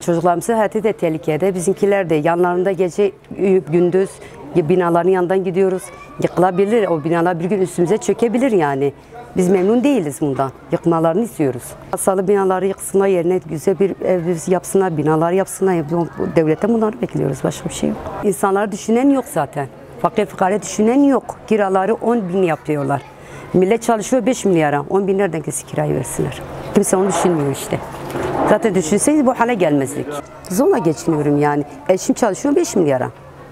Çocuklarımızın hayatı da tehlikede. Bizimkiler de yanlarında gece gündüz binaların yanından gidiyoruz. Yıkılabilir. O binalar bir gün üstümüze çökebilir yani. Biz memnun değiliz bundan. Yıkmalarını istiyoruz. Hasarlı binaları yıksınlar, yerine güzel bir ev yapsınlar, binalar yapsınlar. Devletten bunları bekliyoruz. Başka bir şey yok. İnsanları düşünen yok zaten. Fakir fukara düşünen yok. Kiraları 10.000 yapıyorlar. Millet çalışıyor 5 milyara. 10.000 nereden kesin kirayı versinler? Kimse onu düşünmüyor işte. Zaten düşünseydi bu hale gelmezdik. Zorla geçiniyorum yani. Eşim çalışıyor 5 milyara.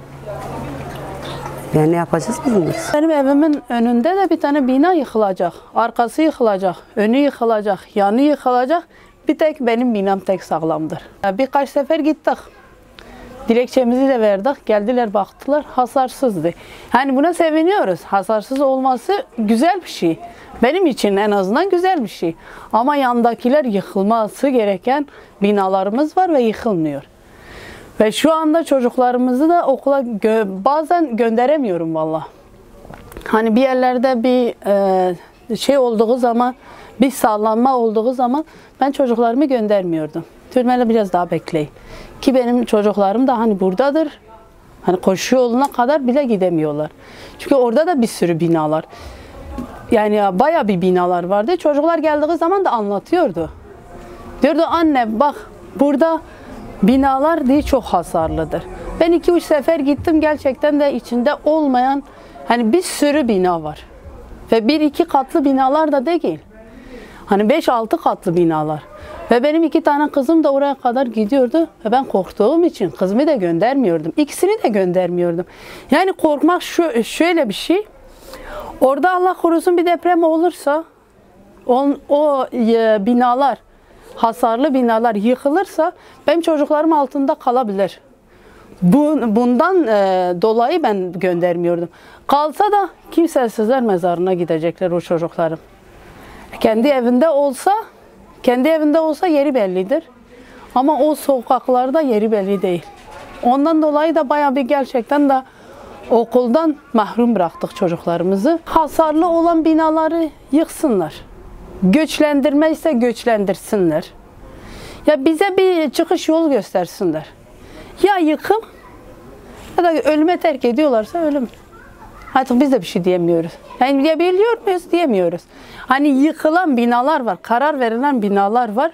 Yani ne yapacağız bilmiyoruz. Benim evimin önünde de bir tane bina yıkılacak. Arkası yıkılacak, önü yıkılacak, yanı yıkılacak. Bir tek benim binam tek sağlamdır. Birkaç sefer gittik. Dilekçemizi de verdik. Geldiler baktılar. Hasarsızdı. Yani buna seviniyoruz. Hasarsız olması güzel bir şey. Benim için en azından güzel bir şey. Ama yandakiler yıkılması gereken binalarımız var ve yıkılmıyor. Ve şu anda çocuklarımızı da okula bazen gönderemiyorum valla. Hani bir yerlerde bir şey olduğu zaman, bir sallanma olduğu zaman ben çocuklarımı göndermiyordum. Türmele biraz daha bekleyin. Ki benim çocuklarım da hani buradadır. Hani koşu yoluna kadar bile gidemiyorlar. Çünkü orada da bir sürü binalar. Yani bayağı bir binalar vardı. Çocuklar geldiği zaman da anlatıyordu. Diyordu anne bak burada binalar diye çok hasarlıdır. Ben 2-3 sefer gittim, gerçekten de içinde olmayan hani bir sürü bina var. Ve 1-2 katlı binalar da değil. Hani 5-6 katlı binalar. Ve benim 2 tane kızım da oraya kadar gidiyordu. Ve ben korktuğum için kızımı da göndermiyordum. İkisini de göndermiyordum. Yani korkmak şöyle bir şey. Orada Allah korusun bir deprem olursa o binalar, hasarlı binalar yıkılırsa benim çocuklarım altında kalabilir. Bundan dolayı ben göndermiyordum. Kalsa da kimsesizler mezarına gidecekler o çocuklarım. Kendi evinde olsa yeri bellidir. Ama o sokaklarda yeri belli değil. Ondan dolayı da bayağı bir gerçekten de okuldan mahrum bıraktık çocuklarımızı. Hasarlı olan binaları yıksınlar. Göçlendirme ise göçlendirsinler. Ya bize bir çıkış yolu göstersinler. Ya yıkım ya da ölüme terk ediyorlarsa ölüm. Artık biz de bir şey diyemiyoruz. Yani diyebiliyor muyuz? Diyemiyoruz. Hani yıkılan binalar var, karar verilen binalar var.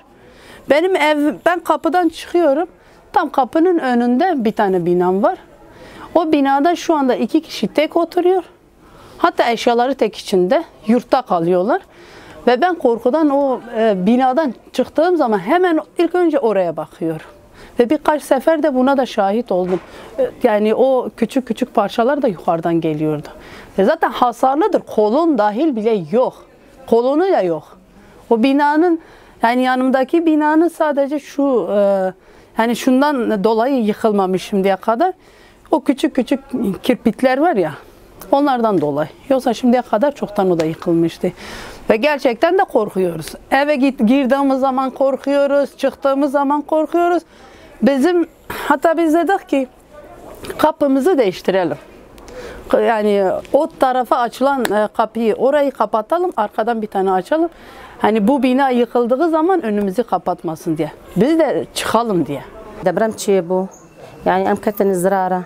Ben kapıdan çıkıyorum. Tam kapının önünde bir tane binam var. O binada şu anda 2 kişi tek oturuyor. Hatta eşyaları tek içinde. Yurtta kalıyorlar. Ve ben korkudan o binadan çıktığım zaman hemen ilk önce oraya bakıyorum. Ve birkaç sefer de buna da şahit oldum. Yani o küçük küçük parçalar da yukarıdan geliyordu. Ve zaten hasarlıdır. Kolon dahil bile yok. Kolonu da yok. O binanın, yani yanımdaki binanın sadece yani şundan dolayı yıkılmamış şimdiye kadar. O küçük küçük kirpikler var ya, onlardan dolayı. Yoksa şimdiye kadar çoktan o da yıkılmıştı. Ve gerçekten de korkuyoruz. Eve girdiğimiz zaman korkuyoruz, çıktığımız zaman korkuyoruz. Hatta biz dedik ki kapımızı değiştirelim. Yani o tarafa açılan kapıyı orayı kapatalım, arkadan bir tane açalım. Hani bu bina yıkıldığı zaman önümüzü kapatmasın diye. Biz de çıkalım diye. Deprem çiğ bu. Yani emketin izrara.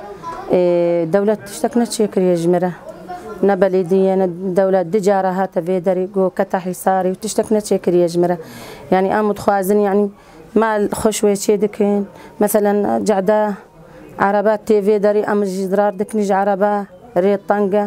Devlet tiştekne çekiriyor jmere. Ne belediye ne devlet dicara hata vederi go kata hisari و تشتكنا تشكريه جمره يعني امد خوازن يعني مال خوشوي شي دكين مثلا جعده عربات تي في داري ام جدرار دكنج عربه ريط طنقه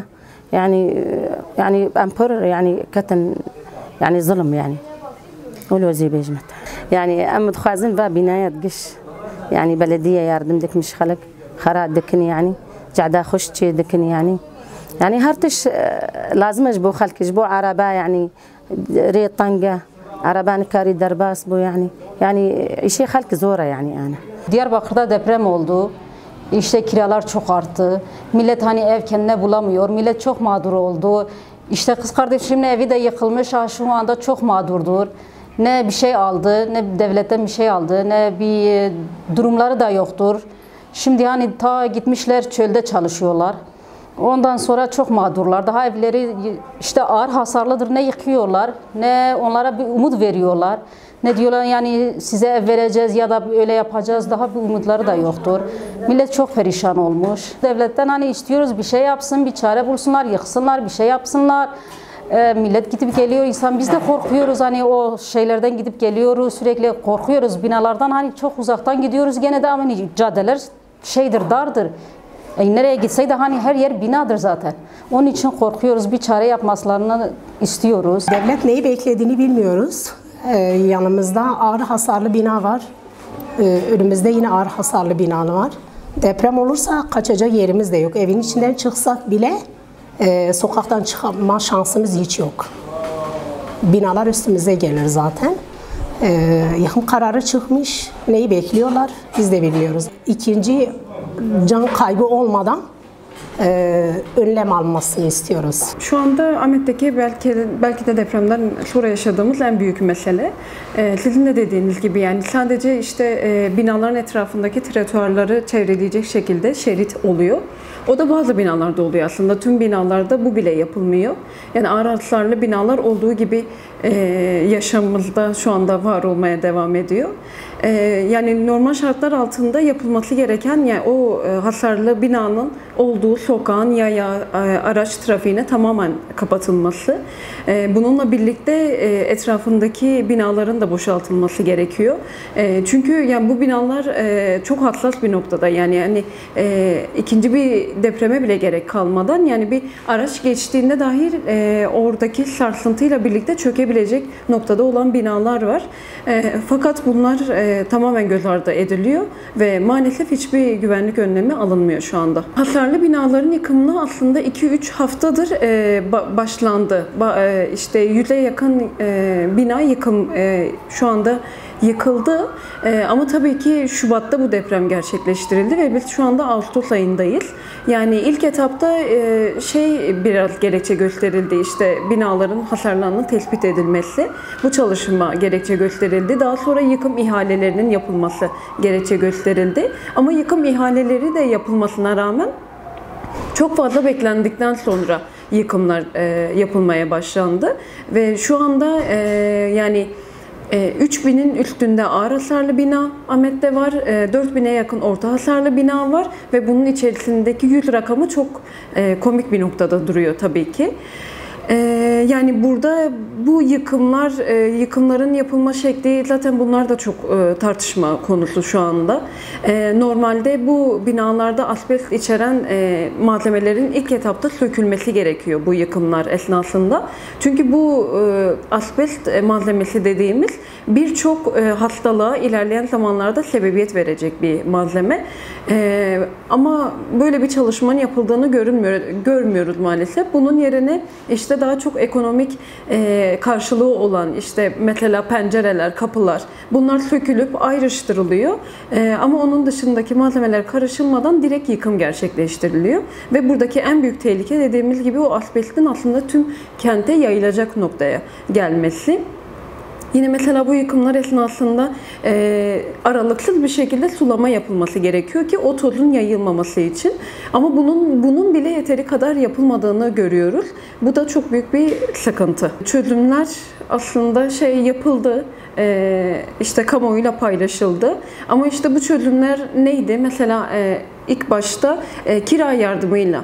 يعني امبر يعني كتن يعني ظلم يعني والوزي بيجمت يعني امد خوازن با بنايات قش يعني بلديه يردم دك مش خلق خرا دكن يعني جعده خوش شي دكن يعني هرتش لازم اجبو خلك اجبو عربه يعني ريط طنقه عربان كاري درباس بو يعني işi خلك زوره yani ana. Diyarbakır'da deprem oldu. İşte kiralar çok arttı. Millet hani ev kendine bulamıyor. Millet çok mağdur oldu. İşte kız kardeşimin evi de yıkılmış. Şu anda çok mağdurdur. Ne bir şey aldı, ne devletten bir şey aldı, ne bir durumları da yoktur. Şimdi hani ta gitmişler çölde çalışıyorlar. Ondan sonra çok mağdurlar. Daha evleri işte ağır hasarlıdır. Ne yıkıyorlar, ne onlara bir umut veriyorlar. Ne diyorlar yani size ev vereceğiz ya da öyle yapacağız, daha bir umutları da yoktur. Millet çok perişan olmuş. Devletten hani istiyoruz bir şey yapsın, bir çare bulsunlar, yıksınlar, bir şey yapsınlar. Millet gidip geliyor, insan biz de korkuyoruz hani o şeylerden gidip geliyoruz, sürekli korkuyoruz binalardan, hani çok uzaktan gidiyoruz gene de ama caddeler dardır. Nereye gitsek de hani her yer binadır zaten. Onun için korkuyoruz, bir çare yapmaslarını istiyoruz. Devlet neyi beklediğini bilmiyoruz. Yanımızda ağır hasarlı bina var. Önümüzde yine ağır hasarlı bina var. Deprem olursa kaçacak yerimiz de yok. Evin içinden çıksak bile sokaktan çıkma şansımız hiç yok. Binalar üstümüze gelir zaten. Yıkım kararı çıkmış. Neyi bekliyorlar biz de bilmiyoruz. İkinci can kaybı olmadan önlem almasını istiyoruz. Şu anda Ahmet'teki belki de depremden sonra yaşadığımız en büyük mesele. Sizin de dediğiniz gibi yani sadece işte binaların etrafındaki trotuarları çevreleyecek şekilde şerit oluyor. O da bazı binalarda oluyor aslında. Tüm binalarda bu bile yapılmıyor. Yani ağır hasarlı binalar olduğu gibi yaşamımızda şu anda var olmaya devam ediyor. Yani normal şartlar altında yapılması gereken yani o hasarlı binanın olduğu sokağın yaya araç trafiğine tamamen kapatılması. Bununla birlikte etrafındaki binaların da boşaltılması gerekiyor. Çünkü yani bu binalar çok hassas bir noktada yani ikinci bir depreme bile gerek kalmadan yani bir araç geçtiğinde dahi oradaki sarsıntıyla birlikte çökebilecek noktada olan binalar var. Fakat bunlar tamamen göz ardı ediliyor ve maalesef hiçbir güvenlik önlemi alınmıyor şu anda. Hasarlı binaların yıkımına aslında 2-3 haftadır başlandı. İşte 100'e yakın bina şu anda yıkıldı. Ama tabii ki Şubat'ta bu deprem gerçekleştirildi ve biz şu anda Ağustos ayındayız. Yani ilk etapta biraz gerekçe gösterildi, işte binaların hasarlarının tespit edilmesi. Bu çalışma gerekçe gösterildi. Daha sonra yıkım ihalelerinin yapılması gerekçe gösterildi. Ama yıkım ihaleleri de yapılmasına rağmen çok fazla beklendikten sonra yıkımlar yapılmaya başlandı. Ve şu anda yani 3000'in üstünde ağır hasarlı bina Ahmet'te var. 4000'e yakın orta hasarlı bina var ve bunun içerisindeki 100 rakamı çok komik bir noktada duruyor tabii ki. Yani burada bu yıkımların yapılma şekli zaten bunlar da çok tartışma konusu şu anda. Normalde bu binalarda asbest içeren malzemelerin ilk etapta sökülmesi gerekiyor bu yıkımlar esnasında. Çünkü bu asbest malzemesi dediğimiz birçok hastalığa ilerleyen zamanlarda sebebiyet verecek bir malzeme. Ama böyle bir çalışmanın yapıldığını görmüyoruz maalesef. Bunun yerine işte daha çok ekonomik karşılığı olan işte mesela pencereler, kapılar bunlar sökülüp ayrıştırılıyor. Ama onun dışındaki malzemeler karışılmadan direkt yıkım gerçekleştiriliyor. Ve buradaki en büyük tehlike dediğimiz gibi o asbestin aslında tüm kente yayılacak noktaya gelmesi. Yine mesela bu yıkımlar esnasında aralıksız bir şekilde sulama yapılması gerekiyor ki o tozun yayılmaması için. Ama bunun bile yeteri kadar yapılmadığını görüyoruz. Bu da çok büyük bir sıkıntı. Çözümler aslında yapıldı, işte kamuoyuyla paylaşıldı. Ama işte bu çözümler neydi? Mesela ilk başta kira yardımıyla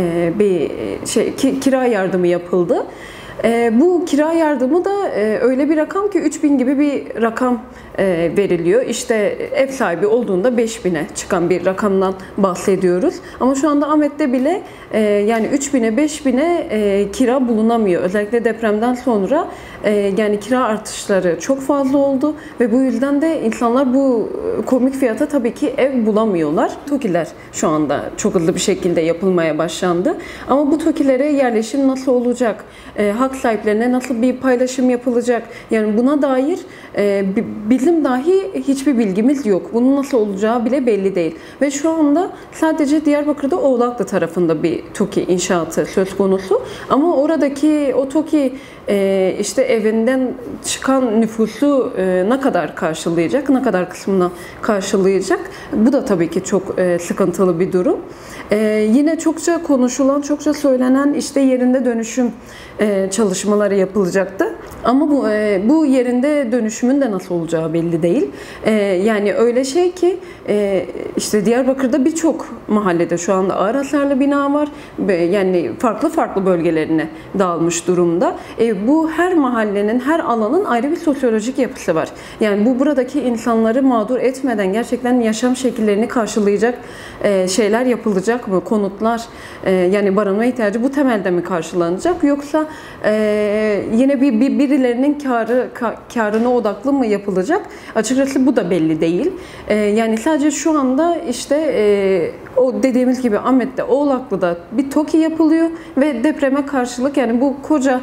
kira yardımı yapıldı. Bu kira yardımı da öyle bir rakam ki 3000 gibi bir rakam veriliyor. İşte ev sahibi olduğunda 5000'e çıkan bir rakamdan bahsediyoruz. Ama şu anda Ahmet'te bile yani 3000'e 5000'e kira bulunamıyor. Özellikle depremden sonra yani kira artışları çok fazla oldu ve bu yüzden de insanlar bu komik fiyata tabii ki ev bulamıyorlar. TOKİ'ler şu anda çok hızlı bir şekilde yapılmaya başlandı. Ama bu TOKİ'lere yerleşim nasıl olacak? Hak sahiplerine nasıl bir paylaşım yapılacak? Yani buna dair bizim dahi hiçbir bilgimiz yok. Bunun nasıl olacağı bile belli değil. Ve şu anda sadece Diyarbakır'da Oğlaklı tarafında bir TOKİ inşaatı söz konusu. Ama oradaki o TOKİ işte evinden çıkan nüfusu ne kadar karşılayacak, ne kadar kısmına karşılayacak? Bu da tabii ki çok sıkıntılı bir durum. Yine çokça konuşulan, çokça söylenen işte yerinde dönüşüm çalışmaları yapılacaktı. Ama bu yerinde dönüşümün de nasıl olacağı belli değil. Yani öyle şey ki işte Diyarbakır'da birçok mahallede şu anda ağır hasarlı bina var. Yani farklı bölgelerine dağılmış durumda. Bu her mahallenin, her alanın ayrı bir sosyolojik yapısı var. Yani bu buradaki insanları mağdur etmeden gerçekten yaşam şekillerini karşılayacak şeyler yapılacak mı? Konutlar, yani barınma ihtiyacı bu temelde mi karşılanacak? Yoksa yine birilerinin karına odaklı mı yapılacak? Açıkçası bu da belli değil. Yani sadece şu anda işte o dediğimiz gibi Ahmet'te, Oğlaklı'da bir TOKİ yapılıyor ve depreme karşılık yani bu koca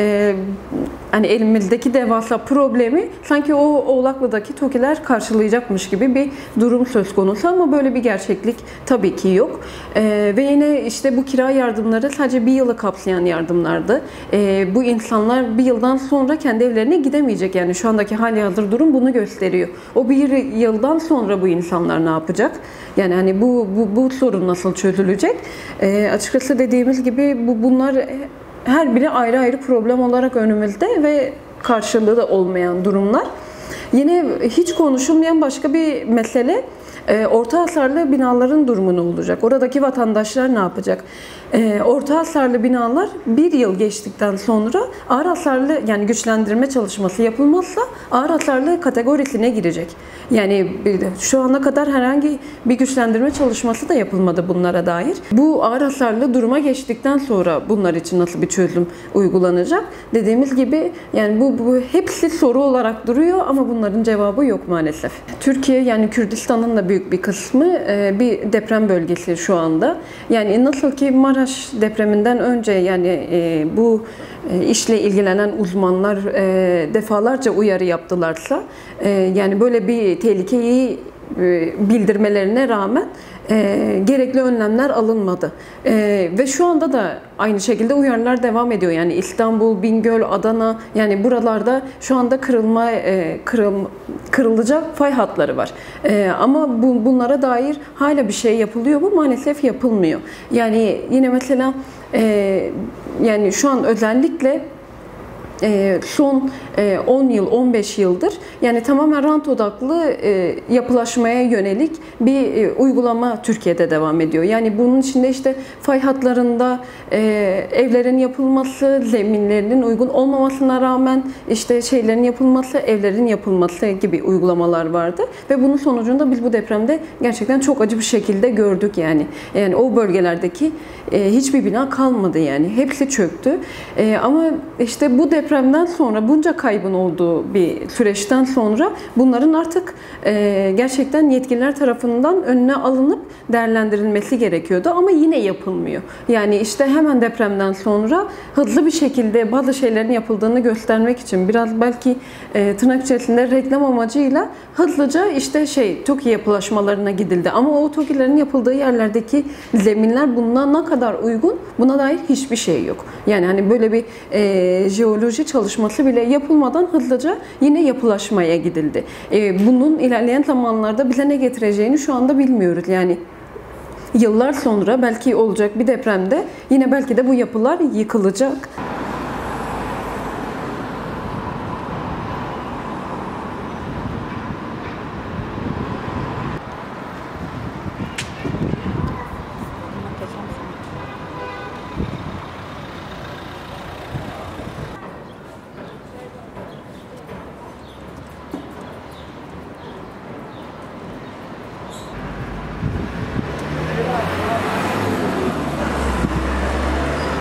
hani elimizdeki devasa problemi sanki o Oğlaklı'daki TOKİ'ler karşılayacakmış gibi bir durum söz konusu ama böyle bir gerçeklik tabii ki yok. Ve yine işte bu kira yardımları sadece bir yılı kapsayan yardımlardı. Bu insanlar bir yıldan sonra kendi evlerine gidemeyecek. Yani şu andaki halihazır durum bunu gösteriyor. O bir yıldan sonra bu insanlar ne yapacak? Yani hani bu sorun nasıl çözülecek? Açıkçası dediğimiz gibi bunlar her biri ayrı problem olarak önümüzde ve karşılığı da olmayan durumlar. Yine hiç konuşulmayan başka bir mesele orta hasarlı binaların durumu ne olacak? Oradaki vatandaşlar ne yapacak? Orta hasarlı binalar bir yıl geçtikten sonra ağır hasarlı yani güçlendirme çalışması yapılmazsa ağır hasarlı kategorisine girecek. Yani şu ana kadar herhangi bir güçlendirme çalışması da yapılmadı bunlara dair. Bu ağır hasarlı duruma geçtikten sonra bunlar için nasıl bir çözüm uygulanacak? Dediğimiz gibi yani bu hepsi soru olarak duruyor ama bunların cevabı yok maalesef. Türkiye yani Kürdistan'ın da büyük bir kısmı bir deprem bölgesi şu anda. Yani nasıl ki Maraş depreminden önce yani bu işle ilgilenen uzmanlar defalarca uyarı yaptılarsa yani böyle bir tehlikeyi bildirmelerine rağmen gerekli önlemler alınmadı. Ve şu anda da aynı şekilde uyarılar devam ediyor. Yani İstanbul, Bingöl, Adana yani buralarda şu anda kırılacak fay hatları var. Ama bunlara dair hala bir şey yapılıyor mu? Maalesef yapılmıyor. Yani yine mesela yani şu an özellikle son 10 yıl, 15 yıldır yani tamamen rant odaklı yapılaşmaya yönelik bir uygulama Türkiye'de devam ediyor. Yani bunun içinde işte fay hatlarında evlerin yapılması, zeminlerinin uygun olmamasına rağmen işte şeylerin yapılması, evlerin yapılması gibi uygulamalar vardı. Ve bunun sonucunda biz bu depremde gerçekten çok acı bir şekilde gördük yani. Yani o bölgelerdeki hiçbir bina kalmadı yani. Hepsi çöktü. Ama işte bu depremden sonra bunca kaybın olduğu bir süreçten sonra bunların artık gerçekten yetkililer tarafından önüne alınıp değerlendirilmesi gerekiyordu ama yine yapılmıyor. Yani işte hemen depremden sonra hızlı bir şekilde bazı şeylerin yapıldığını göstermek için biraz belki tırnak içerisinde reklam amacıyla hızlıca işte TOKİ yapılaşmalarına gidildi. Ama o TOKİ'lerin yapıldığı yerlerdeki zeminler bundan ne kadar uygun buna dair hiçbir şey yok. Yani hani böyle bir jeoloji çalışması bile yapılmadan hızlıca yine yapılaşmaya gidildi. Bunun ilerleyen zamanlarda bize ne getireceğini şu anda bilmiyoruz. Yani yıllar sonra belki olacak bir depremde yine belki de bu yapılar yıkılacak.